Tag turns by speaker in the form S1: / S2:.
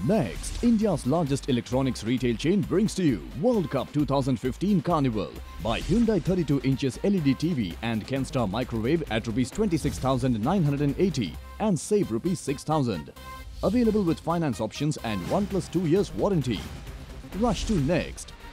S1: Next, India's largest electronics retail chain brings to you World Cup 2015 Carnival. Buy Hyundai 32 inches LED TV and Kenstar microwave at Rs 26,980 and save Rs 6,000. Available with finance options and 1+2 years warranty. Rush to Next,